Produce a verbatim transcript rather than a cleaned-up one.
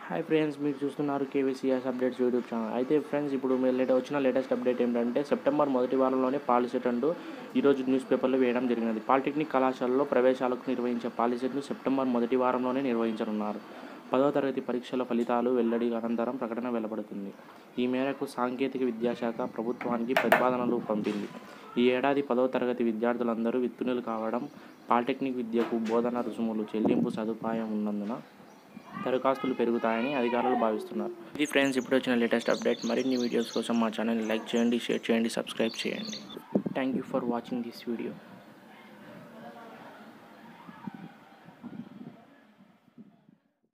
Hi friends, మీరు చూస్తున్నారు KVCS updates YouTube channel. అయితే ఫ్రెండ్స్, ఇప్పుడు మీరు లేట వచ్చిన లేటెస్ట్ అప్డేట్ ఏంటంటే సెప్టెంబర్ మొదటి వారంలోనే పాలిసెట్ అంటూ ఈరోజు న్యూస్ పేపర్లో వేయడం జరిగినది. పాలిటెక్నిక్ కళాశాలలో ప్రవేశాలకు నిర్వహించే పాలిసెట్ను సెప్టెంబర్ మొదటి వారంలోనే నిర్వహించనున్నారు. పదవ తరగతి పరీక్షల ఫలితాలు వెల్లడి అనంతరం ప్రకటన వెలువడుతుంది. ఈ మేరకు సాంకేతిక విద్యాశాఖ ప్రభుత్వానికి ప్రతిపాదనలు పంపింది. ఈ ఏడాది పదవ తరగతి విద్యార్థులందరూ ఉత్తీర్ణులు కావడం, పాలిటెక్నిక్ విద్యకు బోధన రుసుములు చెల్లింపు సదుపాయం ఉన్నందున దరఖాస్తులు పెరుగుతాయని అధికారులు భావిస్తున్నారు. ఇది ఫ్రెండ్స్, ఇప్పుడు వచ్చిన లేటెస్ట్ అప్డేట్. మరిన్ని వీడియోస్ కోసం మా ఛానల్ని లైక్ చేయండి, షేర్ చేయండి, సబ్స్క్రైబ్ చేయండి. Thank you for watching this video.